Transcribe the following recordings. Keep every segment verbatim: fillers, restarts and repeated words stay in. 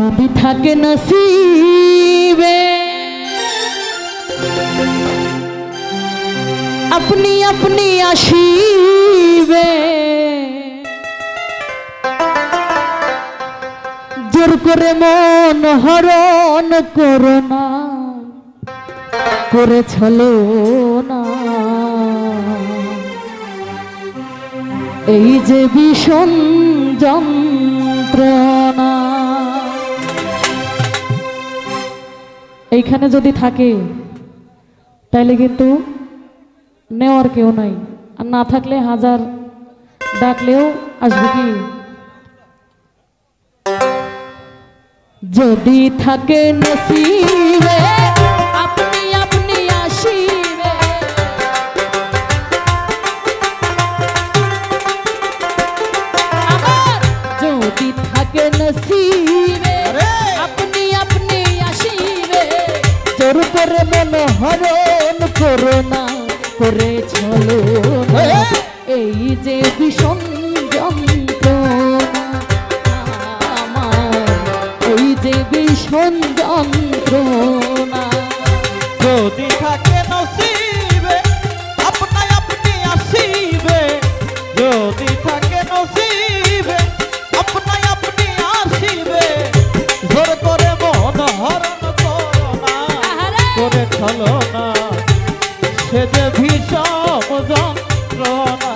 যদি থাকে নসিবে আপনি আপনি আসিবে, জোর করে মন হরণ করো না, করে ছলো না। এই যে ভীষণ যন্ত্রণা, এইখানে যদি থাকে তাইলে কিন্তু নেওয়ার কেউ নাই, আর না থাকলে হাজার ডাকলেও আসবে কি। যদি থাকে নসিবে আপনি আপনি আসিবে, আমার যদি থাকে নসিবে আপনি আপনি আসিবে, জোর করে মন হরণ করো না, করে চলো না। এই যে ভীষণ যন্ত্রণা আমার, এই যে ভীষণ যন্ত্রণা। যদি থাকে নসিবে আপনা আপনি আসিবে, যদি থাকে নসিবে আপনা আপনি আসিবে, জোর করে মন হরণ করো না, করে চলো না। সে যে ভীষণ যন্ত্রণা,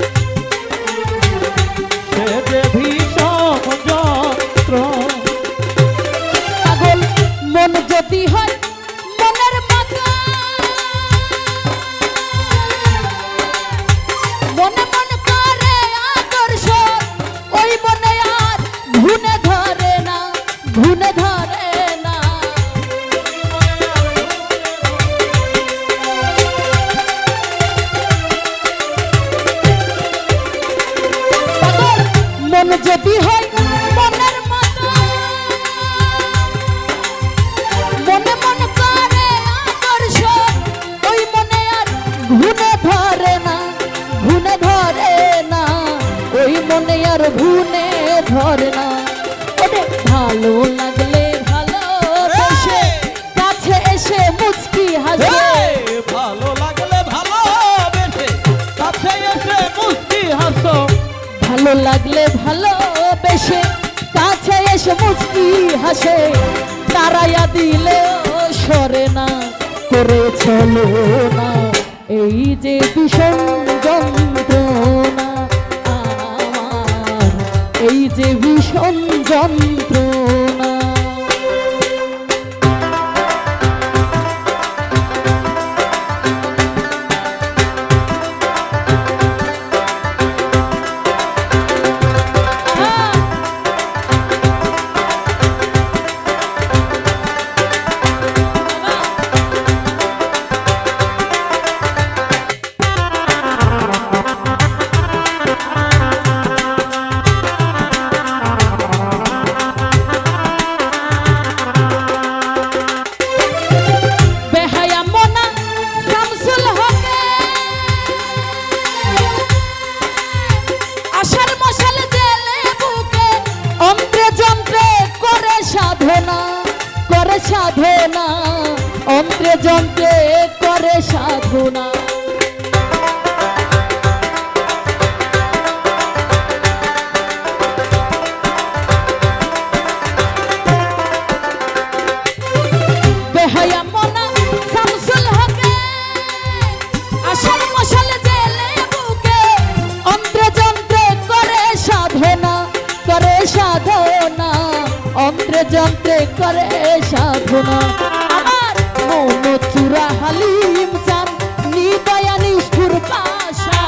সে যে ভীষণ যন্ত্রণা। পাগল মন যদি হয় মনের বাঁকা, মনে মন করে আদর্শ, ওই মনে আর ঘুনে ধরে না, ঘুনে ধরে না। পাগল মন যদি হয় মনের মতো, মনে মন করে আদর্শ, ওই মনে আর ঘুনে ধরে না, ঘুনে ধরে না, ওই মনে আর ঘুনে ধরে না। ওরে ভালো লাগলে ভালো বেশে কাছে এসে মুচকি হাসে, ভালো লাগলে ভালো বেশে কাছে এসে মুচকি হাসো, ভালো লাগলে ভালো বেশে কাছে এসে মুচকি হাসে, তারাইয়া দিলেও সরে না, করে চলো না। এই যে ভীষণ যন্ত্রণা আমার, এই যে ভীষণ যন্ত্রণা। সাধনা অন্ত্রে যন্ত্রে করে সাধনা, বেহায়া মনা শামসুল হকে আশার মশাল জেলে বুকে, অন্ত্রে যন্ত্রে করে সাধনা, করে সাধনা, অন্ত্রে যন্ত্রে করে সাধনা। আমার মন চূড়া হালিম চান নিদয়া নিষ্ঠুর পাশা,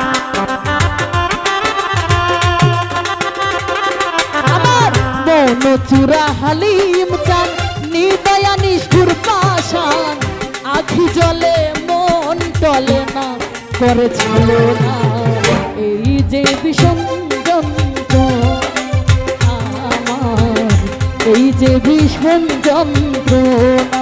আমার মন চূড়া হালিম চান নিদয়া নিষ্ঠুর পাশান, আখি জলে মন টলে না, করে ছিল না। এই যে ভীষণ এই যে ভীষণ যন্ত্রণা।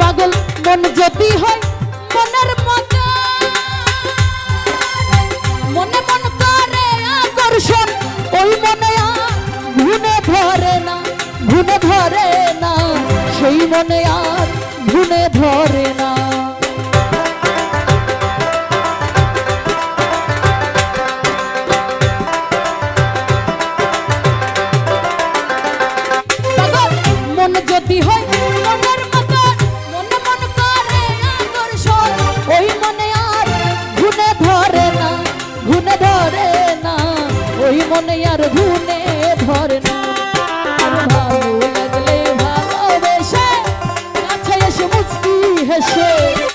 পাগল মন যদি হয় মনের মতো মনে মন করে আকর্ষণ ওই মনে আর ঘুনে ধরে না ঘুনে ধরে না সেই মনে আর ঘুনে ধরে না মন যদি হয় মনের মতো মনে মন করে আকর্ষণ ওই মনে আর ঘুনে ধরে না ঘুনে ধরে না ওই মনে আর ঘুনে ধরে না আর ভালো লাগলে ভালোবেসে কাছে এসে মুচকি হেসে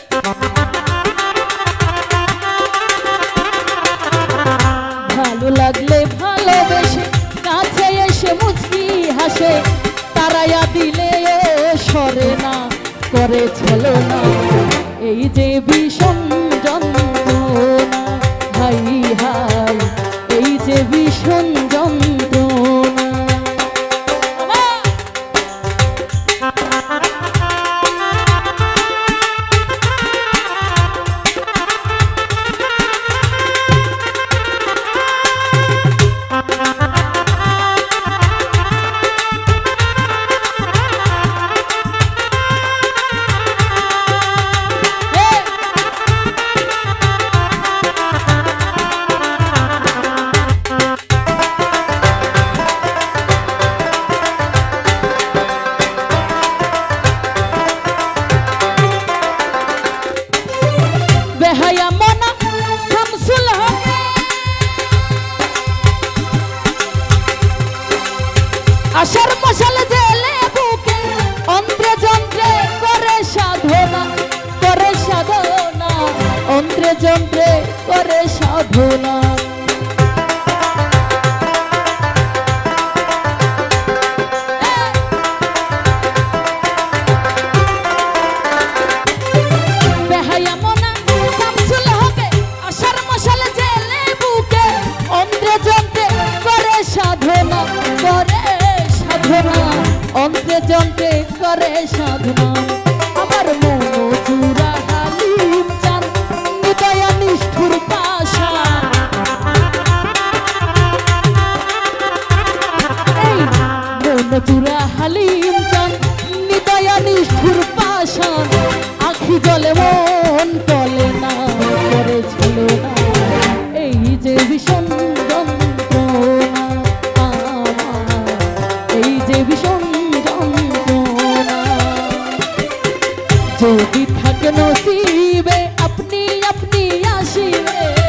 ভালো লাগলে ভালোবেসে কাছে এসে মুচকি হাসে তারায়া দিলে সরে না করে চলো না এই যে ভীষণ যন্ত্রণা হাই হাই এই যে ভীষণ যন্ত্রণা বেহায়া মনা শামসুল হক আশার মশাল জেলে বুকে অন্ত্রে যন্ত্রে করে সাধনা করে সাধনা অন্ত্রে যন্ত্রে করে সাধনা সাধনা করে সাধনা অন্ত্রে যন্ত্রে করে সাধনা আমার মন চূড়া হালিম চান নিদয়া নিষ্ঠুর পাশা এই মন চূড়া হালিম চান নিদয়া নিষ্ঠুর পাশা আখি জলে মন টলে না করে ছিল না এই যে ভীষণ যদি থাকে নসিবে আপনি আপনি আসিবে